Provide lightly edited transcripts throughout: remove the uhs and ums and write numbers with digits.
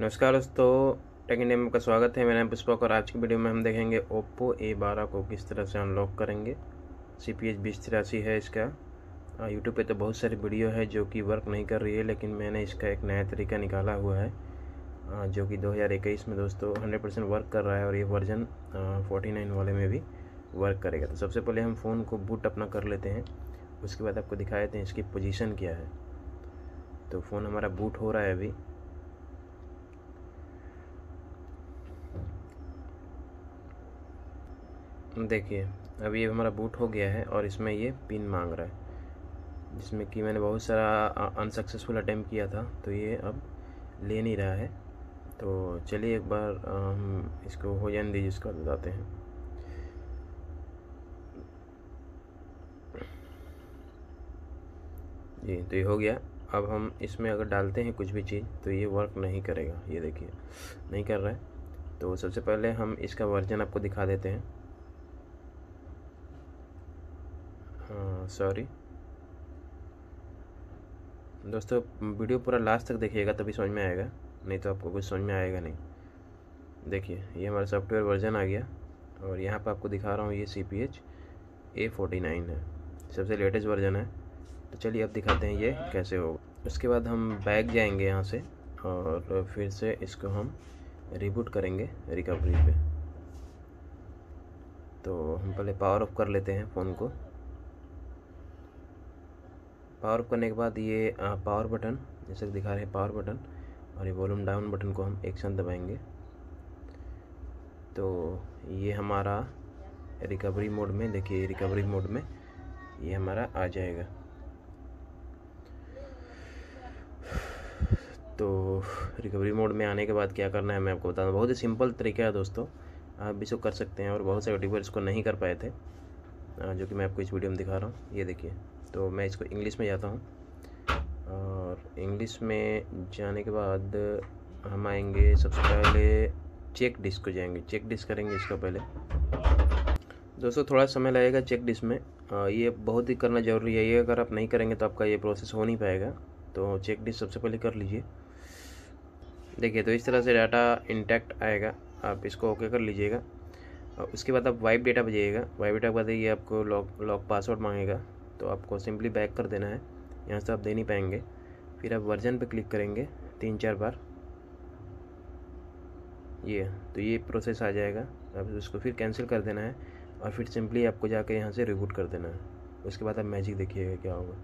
नमस्कार दोस्तों, take India में आपका स्वागत है। मेरा नाम पुष्पक और आज की वीडियो में हम देखेंगे ओप्पो A12 को किस तरह से अनलॉक करेंगे। CPH 2083 है इसका। यूट्यूब पे तो बहुत सारी वीडियो है जो कि वर्क नहीं कर रही है, लेकिन मैंने इसका एक नया तरीका निकाला हुआ है जो कि 2021 में दोस्तों 100% वर्क कर रहा है और ये वर्जन 49 वाले में भी वर्क करेगा। तो सबसे पहले हम फ़ोन को बूट अपना कर लेते हैं, उसके बाद आपको दिखा देते हैं इसकी पोजीशन क्या है। तो फ़ोन हमारा बूट हो रहा है अभी। देखिए अभी ये हमारा बूट हो गया है और इसमें ये पिन मांग रहा है, जिसमें कि मैंने बहुत सारा अनसक्सेसफुल अटैम्प्ट किया था, तो ये अब ले नहीं रहा है। तो चलिए एक बार हम इसको हो जाने दीजिए, इसको बताते हैं। जी तो ये हो गया। अब हम इसमें अगर डालते हैं कुछ भी चीज़ तो ये वर्क नहीं करेगा, ये देखिए नहीं कर रहा है। तो सबसे पहले हम इसका वर्जन आपको दिखा देते हैं। सॉरी दोस्तों, वीडियो पूरा लास्ट तक देखिएगा तभी समझ में आएगा, नहीं तो आपको कुछ समझ में आएगा नहीं। देखिए ये हमारा सॉफ्टवेयर वर्जन आ गया और यहाँ पर आपको दिखा रहा हूँ ये CPH A49 है, सबसे लेटेस्ट वर्जन है। तो चलिए अब दिखाते हैं ये कैसे होगा। उसके बाद हम बैक जाएंगे यहाँ से और फिर से इसको हम रिबूट करेंगे रिकवरी पे। तो हम पहले पावर ऑफ कर लेते हैं फ़ोन को। पावर ऑफ करने के बाद ये पावर बटन जैसे दिखा रहे हैं, पावर बटन और ये वॉल्यूम डाउन बटन को हम एक साथ दबाएंगे तो ये हमारा रिकवरी मोड में, देखिए रिकवरी मोड में ये हमारा आ जाएगा। तो रिकवरी मोड में आने के बाद क्या करना है मैं आपको बता दूँ। बहुत ही सिंपल तरीका है दोस्तों, आप भी इसको कर सकते हैं और बहुत से यूट्यूबर इसको नहीं कर पाए थे, जो कि मैं आपको इस वीडियो में दिखा रहा हूँ। ये देखिए, तो मैं इसको इंग्लिश में जाता हूँ और इंग्लिश में जाने के बाद हम आएंगे सबसे पहले चेक डिस्क को जाएंगे, चेक डिस्क करेंगे इसका पहले। दोस्तों थोड़ा समय लगेगा चेक डिस्क में, ये बहुत ही करना ज़रूरी है। ये अगर आप नहीं करेंगे तो आपका ये प्रोसेस हो नहीं पाएगा। तो चेक डिस्क सबसे पहले कर लीजिए। देखिए तो इस तरह से डाटा इंटैक्ट आएगा, आप इसको ओके कर लीजिएगा। और उसके बाद आप वाइप डेटा पर जाइएगा। वाइप डेटा के बाद ये आपको लॉक पासवर्ड मांगेगा, तो आपको सिंपली बैक कर देना है, यहाँ से आप दे नहीं पाएंगे। फिर आप वर्जन पे क्लिक करेंगे 3-4 बार, ये तो ये प्रोसेस आ जाएगा। आप उसको फिर कैंसिल कर देना है और फिर सिंपली आपको जाकर यहाँ से रिबूट कर देना है। उसके बाद आप मैजिक देखिएगा क्या होगा।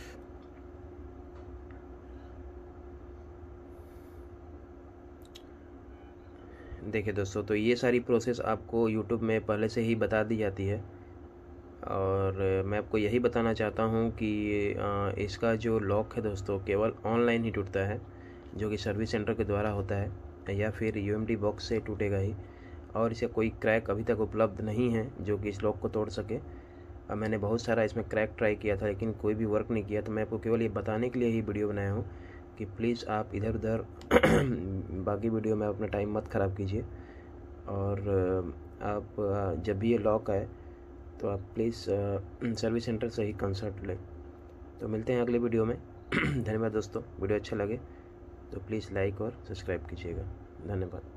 देखिए दोस्तों, तो ये सारी प्रोसेस आपको यूट्यूब में पहले से ही बता दी जाती है और मैं आपको यही बताना चाहता हूँ कि इसका जो लॉक है दोस्तों केवल ऑनलाइन ही टूटता है, जो कि सर्विस सेंटर के द्वारा होता है या फिर UMD बॉक्स से टूटेगा ही। और इसका कोई क्रैक अभी तक उपलब्ध नहीं है जो कि इस लॉक को तोड़ सके। अब मैंने बहुत सारा इसमें क्रैक ट्राई किया था लेकिन कोई भी वर्क नहीं किया, तो मैं आपको केवल ये बताने के लिए ही वीडियो बनाया हूँ कि प्लीज़ आप इधर उधर बाकी वीडियो में अपना टाइम मत ख़राब कीजिए। और आप जब भी ये लॉक आए तो आप प्लीज़ सर्विस सेंटर से ही कंसल्ट लें। तो मिलते हैं अगले वीडियो में। धन्यवाद दोस्तों, वीडियो अच्छा लगे तो प्लीज़ लाइक और सब्सक्राइब कीजिएगा। धन्यवाद।